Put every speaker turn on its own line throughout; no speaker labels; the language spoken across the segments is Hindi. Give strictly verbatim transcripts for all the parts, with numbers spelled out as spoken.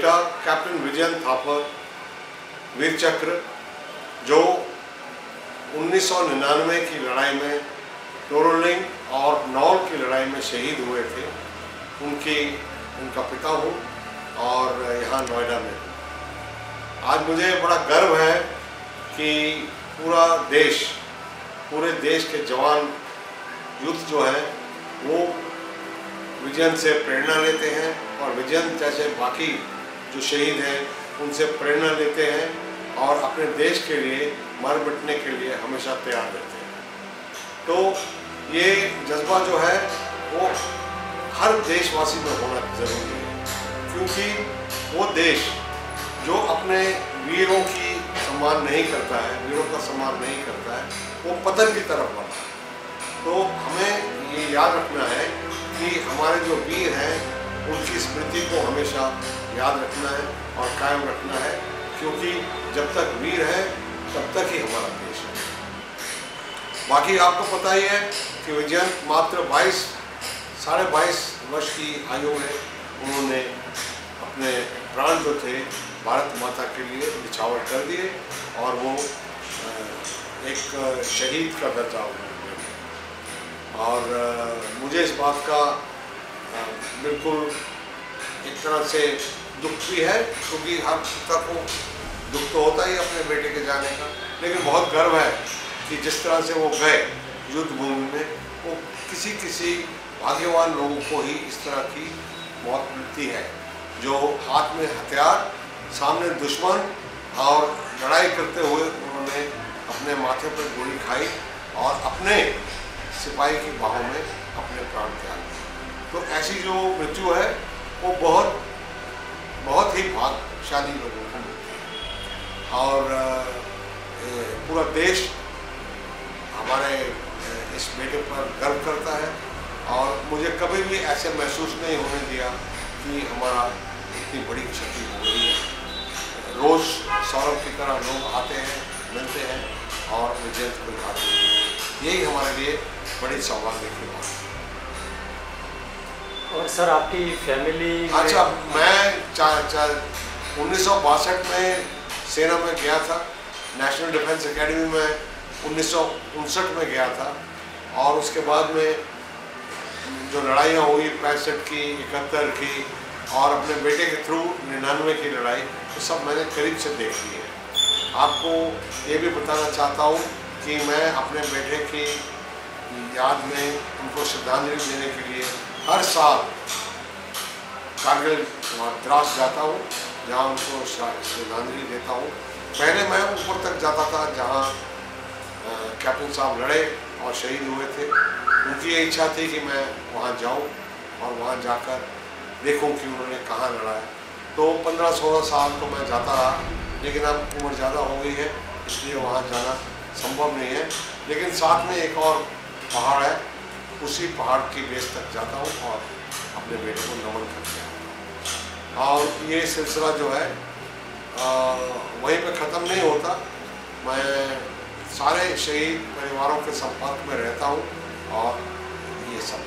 बेटा कैप्टन विजयंत थापर वीर चक्र जो उन्नीस सौ निन्यानवे की लड़ाई में टोरोलिंग और नौल की लड़ाई में शहीद हुए थे, उनकी उनका पिता हूँ और यहाँ नोएडा में हूँ। आज मुझे बड़ा गर्व है कि पूरा देश, पूरे देश के जवान यूथ जो है वो विजयंत से प्रेरणा लेते हैं और विजयंत जैसे बाकी जो शहीद हैं उनसे प्रेरणा लेते हैं और अपने देश के लिए मर मिटने के लिए हमेशा तैयार रहते हैं। तो ये जज्बा जो है वो हर देशवासी में होना जरूरी है, क्योंकि वो देश जो अपने वीरों की सम्मान नहीं करता है, वीरों का सम्मान नहीं करता है, वो पतन की तरफ बढ़ता है। तो हमें ये याद रखना है कि हमारे जो वीर हैं उनकी स्मृति को हमेशा याद रखना है और कायम रखना है, क्योंकि जब तक वीर है तब तक ही हमारा देश है। बाकी आपको पता ही है कि विजयंत मात्र बाईस साढ़े बाईस वर्ष की आयु में उन्होंने अपने प्राण जो थे भारत माता के लिए निछावर कर दिए और वो एक शहीद का दर्जा उन्होंने लिया। और मुझे इस बात का बिल्कुल एक तरह से दुख भी है, क्योंकि हर पिता को दुख तो होता ही अपने बेटे के जाने का, लेकिन बहुत गर्व है कि जिस तरह से वो गए युद्ध भूमि में, वो किसी किसी भाग्यवान लोगों को ही इस तरह की मौत मिलती है जो हाथ में हथियार, सामने दुश्मन और लड़ाई करते हुए उन्होंने अपने माथे पर गोली खाई और अपने सिपाही की बाहों में अपने प्राण त्याग दिए। तो ऐसी जो मृत्यु है वो बहुत बहुत ही भाग्यशाली लोगों को मिलती है और पूरा देश हमारे इस बेटे पर गर्व करता है और मुझे कभी भी ऐसे महसूस नहीं होने दिया कि हमारा इतनी बड़ी क्षति हो गई है। रोज़ सौरभ की तरह लोग आते हैं, मिलते हैं और विजयंत को याद करते हैं। यही हमारे लिए बड़ी सौभाग्य की बात है।
और सर आपकी फैमिली?
अच्छा, मैं चार चार उन्नीस सौ बासठ में सेना में गया था, नेशनल डिफेंस एकेडमी में उन्नीस सौ उनसठ में गया था और उसके बाद में जो लड़ाइयाँ हुई पैंसठ की, इकहत्तर की और अपने बेटे के थ्रू निन्यानवे की लड़ाई, तो सब मैंने करीब से देख ली है। आपको ये भी बताना चाहता हूँ कि मैं अपने बेटे की याद में उनको श्रद्धांजलि देने के लिए हर साल कारगिल द्रास जाता हूँ, जहाँ उनको श्रद्धांजलि देता हूँ। पहले मैं ऊपर तक जाता था जहाँ कैप्टन साहब लड़े और शहीद हुए थे। उनकी ये इच्छा थी कि मैं वहाँ जाऊँ और वहाँ जाकर देखूँ कि उन्होंने कहाँ लड़ा है। तो पंद्रह सोलह साल तो मैं जाता रहा, लेकिन अब उम्र ज़्यादा हो गई है इसलिए वहाँ जाना संभव नहीं है। लेकिन साथ में एक और पहाड़ है, उसी पहाड़ की बेस तक जाता हूँ और अपने बेटे को नमन करके आता हूँ। और ये सिलसिला जो है आ, वहीं पे ख़त्म नहीं होता। मैं सारे शहीद परिवारों के संपर्क में रहता हूँ और ये सब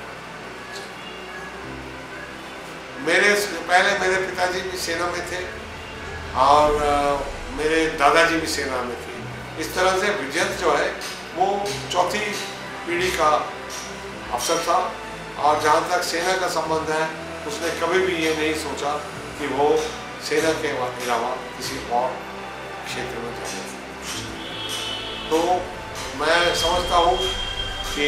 मेरे पहले मेरे पिताजी भी सेना में थे और मेरे दादाजी भी सेना में थे। इस तरह से विजयंत जो है वो चौथी पीढ़ी का अफसर था और जहाँ तक सेना का संबंध है उसने कभी भी ये नहीं सोचा कि वो सेना के अलावा किसी और क्षेत्र में जाने की कोशिश करे। तो मैं समझता हूँ कि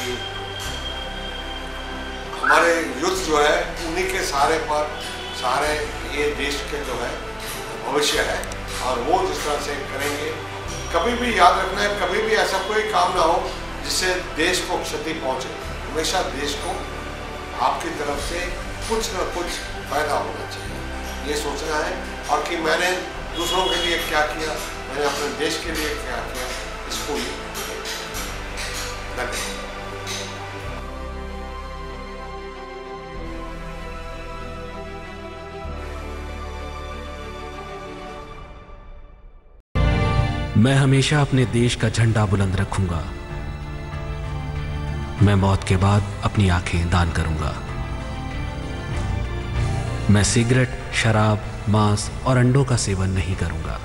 हमारे यूथ जो है उन्हीं के सहारे पर सहारे ये देश के जो है भविष्य है और वो जिस तरह से करेंगे, कभी भी याद रखना है, कभी भी ऐसा कोई काम ना हो जिससे देश को क्षति पहुंचे। हमेशा देश को आपकी तरफ से कुछ न कुछ फायदा होना चाहिए, ये सोचना है। और कि मैंने दूसरों के लिए क्या किया, मैंने अपने देश के लिए क्या किया, इसको ही धन्यवाद।
मैं हमेशा अपने देश का झंडा बुलंद रखूंगा। मैं मौत के बाद अपनी आंखें दान करूंगा। मैं सिगरेट, शराब, मांस और अंडों का सेवन नहीं करूंगा।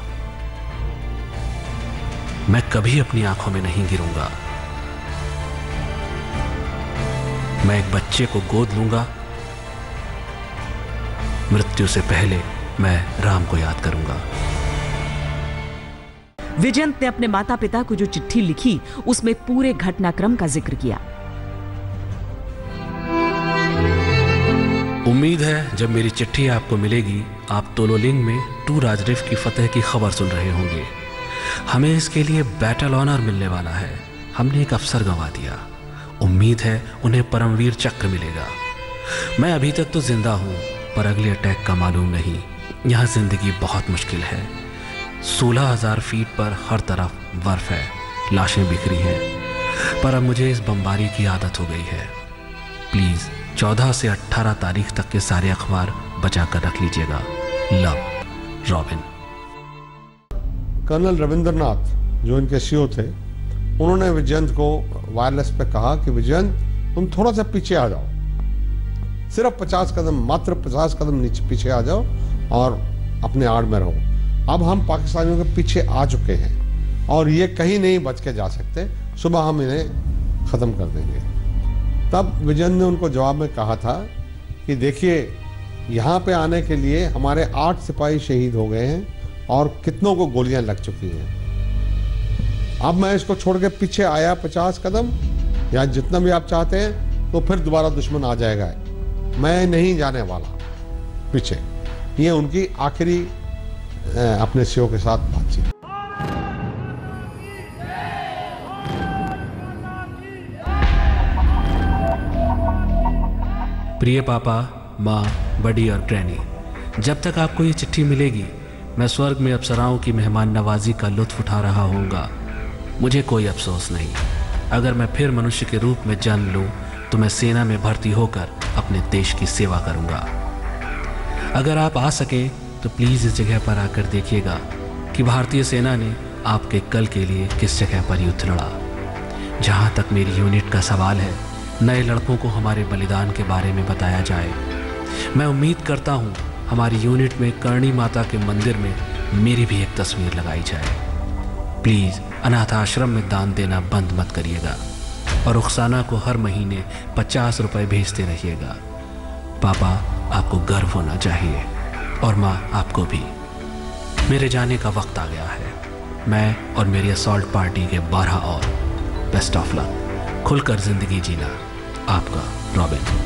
मैं कभी अपनी आंखों में नहीं गिरूंगा। मैं एक बच्चे को गोद लूंगा। मृत्यु से पहले मैं राम को याद करूंगा।
विजयंत ने अपने माता पिता को जो चिट्ठी लिखी उसमें पूरे घटनाक्रम का जिक्र किया।
उम्मीद है जब मेरी चिट्ठी आपको मिलेगी आप तोलोलिंग में टू राजरिफ की फतेह की खबर सुन रहे होंगे। हमें इसके लिए बैटल ऑनर मिलने वाला है। हमने एक अफसर गंवा दिया। उम्मीद है उन्हें परमवीर चक्र मिलेगा। मैं अभी तक तो जिंदा हूं, पर अगले अटैक का मालूम नहीं। यहाँ जिंदगी बहुत मुश्किल है। सोलह हजार फीट पर हर तरफ बर्फ है, लाशें बिखरी हैं। पर अब मुझे इस बमबारी की आदत हो गई है। प्लीज चौदह से अठारह तारीख तक के सारे अखबार बचा कर रख लीजिएगा। Love, robin.
कर्नल रविंद्रनाथ जो इनके सीओ थे, उन्होंने विजयंत को वायरलेस पे कहा कि विजयंत तुम थोड़ा सा पीछे आ जाओ, सिर्फ पचास कदम, मात्र पचास कदम नीचे पीछे आ जाओ और अपने आड़ में रहो। अब हम पाकिस्तानियों के पीछे आ चुके हैं और ये कहीं नहीं बच के जा सकते। सुबह हम इन्हें ख़त्म कर देंगे। तब विजयंत ने उनको जवाब में कहा था कि देखिए, यहाँ पे आने के लिए हमारे आठ सिपाही शहीद हो गए हैं और कितनों को गोलियां लग चुकी हैं। अब मैं इसको छोड़ के पीछे आया पचास कदम या जितना भी आप चाहते हैं, तो फिर दोबारा दुश्मन आ जाएगा। मैं नहीं जाने वाला पीछे। ये उनकी आखिरी अपने सीओ के साथ बातचीत।
प्रिय पापा, माँ, बड़ी और ग्रैनी, जब तक आपको ये चिट्ठी मिलेगी मैं स्वर्ग में अप्सराओं की मेहमान नवाजी का लुत्फ उठा रहा होऊंगा। मुझे कोई अफसोस नहीं। अगर मैं फिर मनुष्य के रूप में जन्म लूं तो मैं सेना में भर्ती होकर अपने देश की सेवा करूंगा। अगर आप आ सकें तो प्लीज़ इस जगह पर आकर देखिएगा कि भारतीय सेना ने आपके कल के लिए किस जगह पर युद्ध लड़ा। जहाँ तक मेरी यूनिट का सवाल है, नए लड़कों को हमारे बलिदान के बारे में बताया जाए। मैं उम्मीद करता हूँ हमारी यूनिट में करणी माता के मंदिर में मेरी भी एक तस्वीर लगाई जाए। प्लीज़ अनाथ आश्रम में दान देना बंद मत करिएगा और रुखसाना को हर महीने पचास रुपए भेजते रहिएगा। पापा, आपको गर्व होना चाहिए और माँ, आपको भी। मेरे जाने का वक्त आ गया है। मैं और मेरी असॉल्ट पार्टी के बारह और। Best of luck. खुलकर जिंदगी जीना। आपका रॉबिन।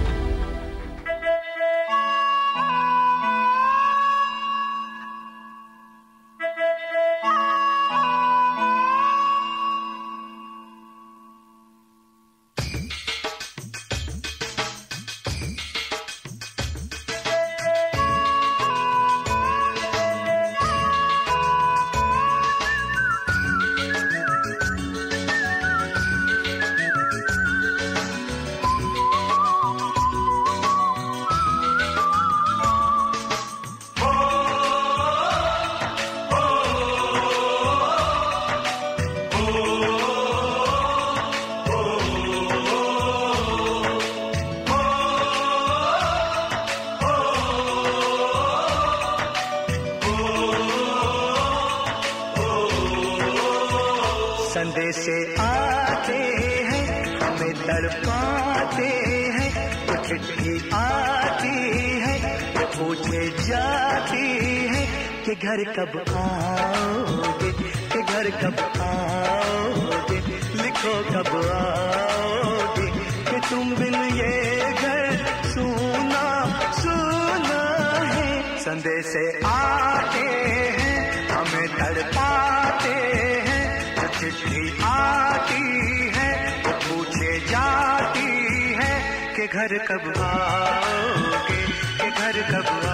संदेशे आते हैं, हमें तड़पाते हैं, तो चिट्ठी आती है, तो पूछे जाती है कि घर कब आओगे, कि घर कब आओगे, लिखो कब आओगे, कि तुम बिन ये घर सुना सुना है। संदेशे आते हैं, हमें तड़पाते हैं, चिट्ठी आती है, तो पूछे जाती है कि घर कब आओगे, कि घर कब